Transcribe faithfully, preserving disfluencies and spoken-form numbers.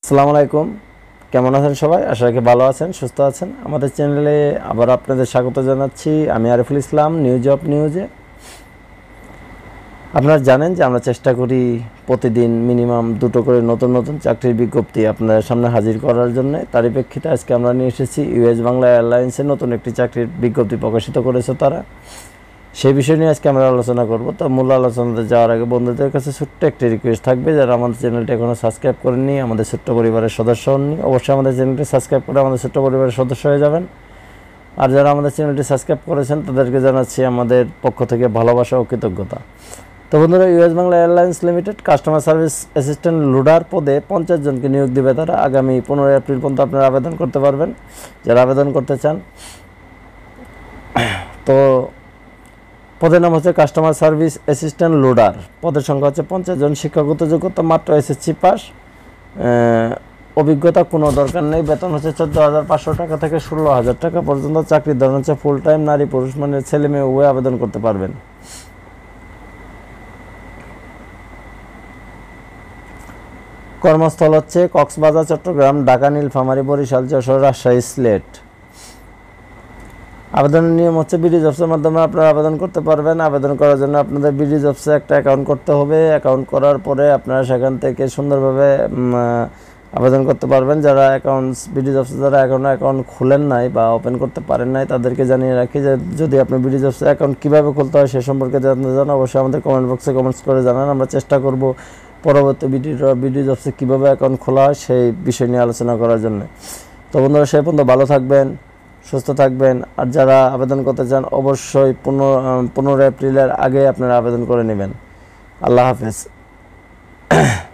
আসসালামু আলাইকুম, কেমন আছেন সবাই? আশা রাখি ভালো আছেন, সুস্থ আছেন। আমাদের চ্যানেলে আবার আপনাদের স্বাগত জানাচ্ছি। আমি আরিফুল ইসলাম, নিউ জব নিউজে। আপনারা জানেন যে আমরা চেষ্টা করি প্রতিদিন মিনিমাম দুটো করে নতুন নতুন চাকরির বিজ্ঞপ্তি আপনাদের সামনে হাজির করার জন্য। তারই প্রেক্ষিতে আজকে আমরা নিয়ে এসেছি ইউএস বাংলা এয়ারলাইন্সের নতুন একটি চাকরির বিজ্ঞপ্তি প্রকাশিত করেছে তারা। সেই বিষয় নিয়ে আজকে আমরা আলোচনা করব। তো মূল আলোচনাতে যাওয়ার আগে বন্ধুদের কাছে ছোট্ট একটি রিকোয়েস্ট থাকবে, যারা আমাদের চ্যানেলটি এখনও সাবস্ক্রাইব করেননি, আমাদের ছোট্ট পরিবারের সদস্য হননি, অবশ্যই আমাদের চ্যানেলটি সাবস্ক্রাইব করে আমাদের ছোট্ট পরিবারের সদস্য হয়ে যাবেন। আর যারা আমাদের চ্যানেলটি সাবস্ক্রাইব করেছেন তাদেরকে জানাচ্ছি আমাদের পক্ষ থেকে ভালোবাসা ও কৃতজ্ঞতা। তো বন্ধুরা, US Bangla airlines limited customer service assistant loader পদে পঞ্চাশ জনকে নিয়োগ দেবে তারা। আগামী পনেরোই এপ্রিল পর্যন্ত আপনারা আবেদন করতে পারবেন যারা আবেদন করতে চান। তো পদের নাম হচ্ছে কাস্টমার সার্ভিস অ্যাসিস্ট্যান্ট লোডার। পদের সংখ্যা হচ্ছে পঞ্চাশ জন। শিক্ষাগত যোগ্যতা মাত্র এসএসসি পাস, অভিজ্ঞতা কোনো দরকার নেই। বেতন হচ্ছে চোদ্দো হাজার পাঁচশো টাকা থেকে ষোলো হাজার টাকা পর্যন্ত। চাকরির ধরন হচ্ছে ফুল টাইম। নারী পুরুষ মানে ছেলে মেয়ে উভয় আবেদন করতে পারবেন। কর্মস্থল হচ্ছে কক্সবাজার, চট্টগ্রাম, ঢাকা, নীলফামারী, বরিশাল, যশোর, রাজশাহী, সিলেট। আবেদনের নিয়ম হচ্ছে বিডি জবসের মাধ্যমে আপনারা আবেদন করতে পারবেন। আবেদন করার জন্য আপনাদের বিডি জবসে একটা অ্যাকাউন্ট করতে হবে। অ্যাকাউন্ট করার পরে আপনারা সেখান থেকে সুন্দরভাবে আবেদন করতে পারবেন। যারা অ্যাকাউন্টস বিডি জবসে যারা এখনও অ্যাকাউন্ট খুলেন নাই বা ওপেন করতে পারেন নাই তাদেরকে জানিয়ে রাখি যে যদি আপনি বিডি জবসে অ্যাকাউন্ট কীভাবে খুলতে হয় সে সম্পর্কে জানতে চান, অবশ্যই আমাদের কমেন্ট বক্সে কমেন্টস করে জানান। আমরা চেষ্টা করব পরবর্তী বিডি বিডি জবসে কীভাবে অ্যাকাউন্ট খোলা হয় সেই বিষয় নিয়ে আলোচনা করার জন্য। তো বন্ধুরা, সেই পর্যন্ত ভালো থাকবেন, সুস্থ থাকবেন। আর যারা আবেদন করতে চান অবশ্যই পনেরো পনেরো এপ্রিলের আগে আপনারা আবেদন করে নেবেন। আল্লাহ হাফেজ।